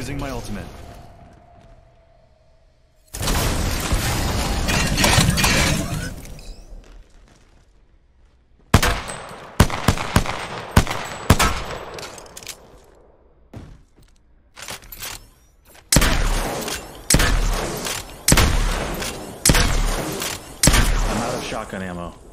Using my ultimate. I'm out of shotgun ammo.